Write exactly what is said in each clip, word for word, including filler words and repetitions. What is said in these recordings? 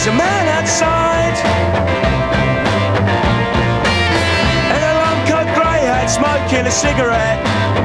There's a man outside in a long coat grey hat, smoking a cigarette.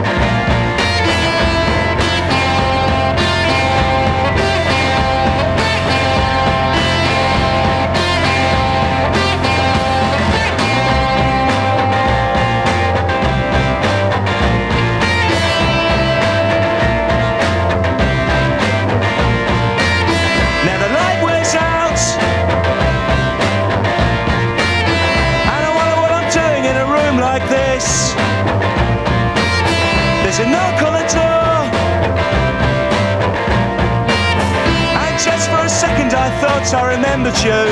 There's a knock on the door, and just for a second I thought I remembered you.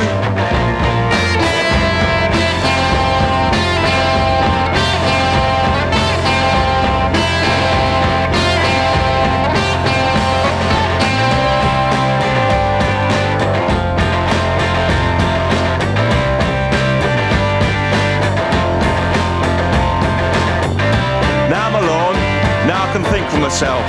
Think for myself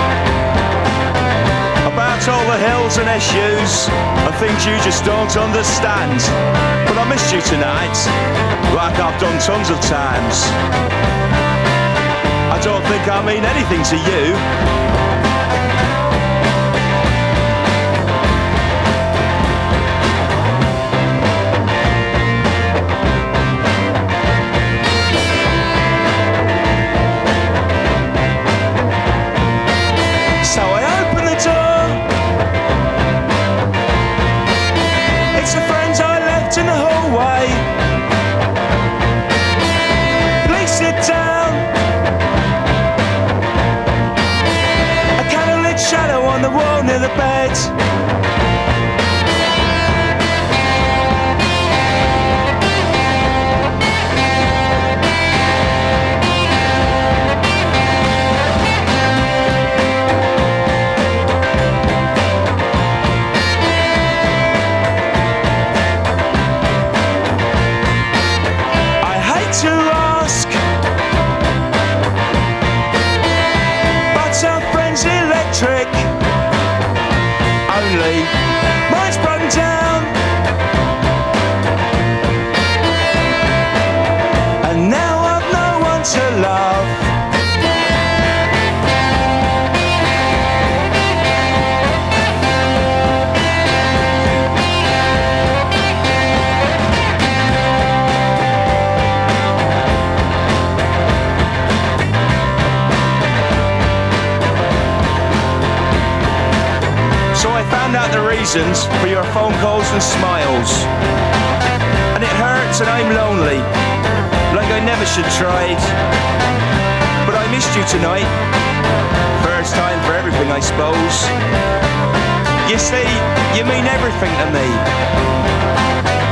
about all the hills and issues and things you just don't understand. But I missed you tonight, like I've done tons of times. I don't think I mean anything to you. On the wall near the bed. I hate to ask, but our friend's electric. Mine's broken down, and now I've no one to love. So I found out the reasons for your phone calls and smiles, and it hurts and I'm lonely, like I never should tried. But I missed you tonight, first time for everything I suppose. You see, you mean everything to me.